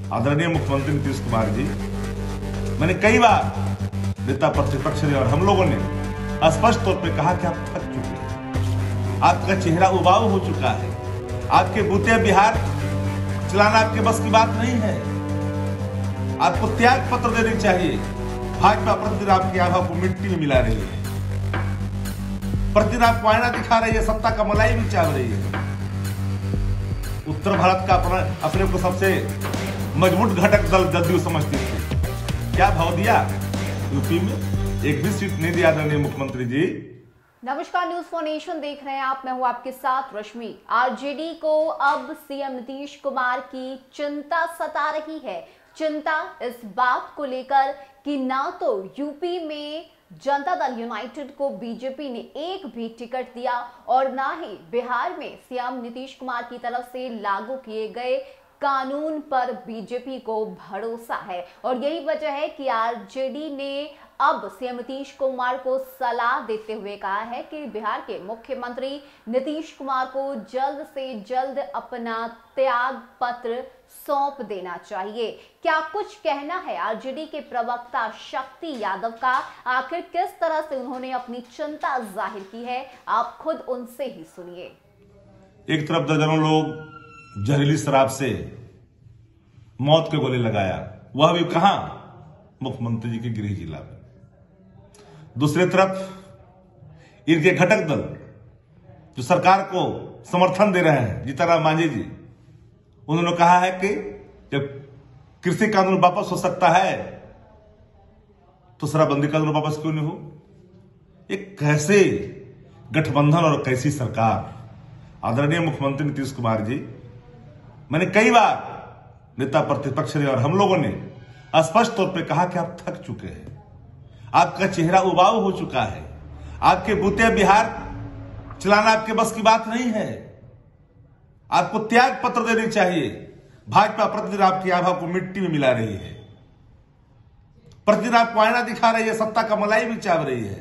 आदरणीय मुख्यमंत्री नीतीश कुमार जी, मैंने कई बार नेता प्रतिपक्ष ने और हम लोगों ने स्पष्ट तौर पे कहा कि आप थक चुके हैं, आपका चेहरा उबाऊ हो चुका है, आपके बूते बिहार चलाना आपके बस की बात नहीं है। आपको त्याग पत्र देनी चाहिए। भाजपा प्रतिदिन आपकी आभा को मिट्टी में मिला रही है, प्रतिदिन आपको आईना दिखा रही है, सत्ता का मलाई भी चाव रही है। उत्तर भारत का अपने को सबसे मजबूत घटक दल जदयू समझती थी, क्या भाव दिया यूपी में? एक भी सीट नहीं दिया आदरणीय मुख्यमंत्री जी। नमस्कार, न्यूज फॉर नेशन देख रहे हैं आप। मैं हूं आपके साथ रश्मि। आरजेडी को अब सीएम नीतीश कुमार की चिंता सता रही है। चिंता इस बात को लेकर कि ना तो यूपी में जनता दल यूनाइटेड को बीजेपी ने एक भी टिकट दिया और ना ही बिहार में सीएम नीतीश कुमार की तरफ से लागू किए गए कानून पर बीजेपी को भरोसा है। और यही वजह है कि आरजेडी ने अब सीएम नीतीश कुमार को सलाह देते हुए कहा है कि बिहार के मुख्यमंत्री नीतीश कुमार को जल्द से जल्द अपना त्याग पत्र सौंप देना चाहिए। क्या कुछ कहना है आरजेडी के प्रवक्ता शक्ति यादव का? आखिर किस तरह से उन्होंने अपनी चिंता जाहिर की है, आप खुद उनसे ही सुनिए। एक तरफ दर्जनों लोग जहरीली शराब से मौत के गोले लगाया, वह भी कहां? मुख्यमंत्री जी के गृह जिला में। दूसरी तरफ इनके घटक दल जो सरकार को समर्थन दे रहे हैं, जीतनराम मांझी जी, उन्होंने कहा है कि जब कृषि कानून वापस हो सकता है तो शराबबंदी कानून वापस क्यों नहीं हो? एक कैसे गठबंधन और कैसी सरकार? आदरणीय मुख्यमंत्री नीतीश कुमार जी, मैंने कई बार नेता प्रतिपक्ष ने और हम लोगों ने स्पष्ट तौर पे कहा कि आप थक चुके हैं, आपका चेहरा उबाऊ हो चुका है, आपके बूते बिहार चलाना आपके बस की बात नहीं है। आपको त्याग पत्र देनी चाहिए। भाजपा प्रतिदिन आपकी आभा को मिट्टी में मिला रही है, प्रतिदिन आपको आईना दिखा रही है, सत्ता का मलाई भी चाव रही है।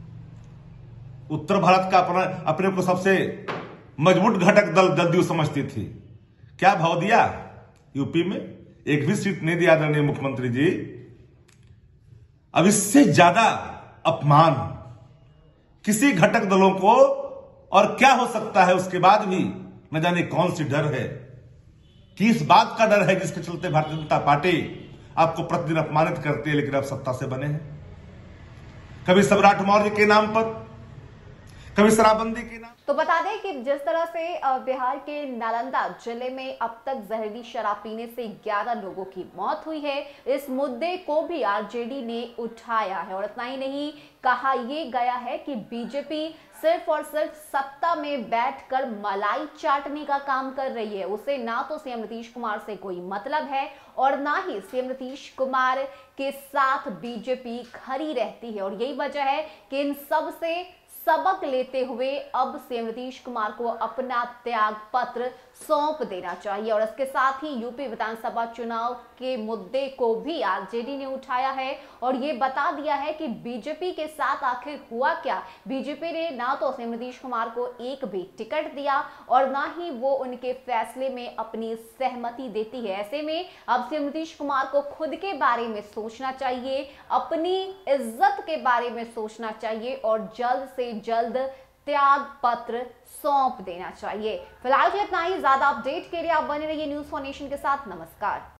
उत्तर भारत का अपने को सबसे मजबूत घटक दल जदयू समझती थी, क्या भाव दिया यूपी में? एक भी सीट नहीं दिया आदरणीय मुख्यमंत्री जी। अब इससे ज्यादा अपमान किसी घटक दलों को और क्या हो सकता है? उसके बाद भी न जाने कौन सी डर है, किस बात का डर है जिसके चलते भारतीय जनता पार्टी आपको प्रतिदिन अपमानित करती है, लेकिन आप सत्ता से बने हैं। कभी सम्राट मौर्य के नाम पर, कभी शराबबंदी के नाम। तो बता दें कि जिस तरह से बिहार के नालंदा जिले में अब तक जहरीली शराब पीने से 11 लोगों की मौत हुई है, इस मुद्दे को भी आरजेडी ने उठाया है। और इतना ही नहीं, कहा यह गया है कि बीजेपी सिर्फ और सिर्फ सत्ता में बैठकर मलाई चाटने का काम कर रही है। उसे ना तो सीएम नीतीश कुमार से कोई मतलब है और ना ही सीएम नीतीश कुमार के साथ बीजेपी खड़ी रहती है। और यही वजह है कि इन सब से सबक लेते हुए अब सीएम नीतीश कुमार को अपना त्याग पत्र सौंप देना चाहिए। और इसके साथ ही यूपी विधानसभा चुनाव के मुद्दे को भी आरजेडी ने उठाया है और ये बता दिया है कि बीजेपी के साथ आखिर हुआ क्या। बीजेपी ने ना तो सीएम नीतीश कुमार को एक भी टिकट दिया और ना ही वो उनके फैसले में अपनी सहमति देती है। ऐसे में अब सीएम नीतीश कुमार को खुद के बारे में सोचना चाहिए, अपनी इज्जत के बारे में सोचना चाहिए और जल्द से जल्द त्याग पत्र सौंप देना चाहिए। फिलहाल इतना ही। ज्यादा अपडेट के लिए आप बने रहिए न्यूज फॉर नेशन के साथ। नमस्कार।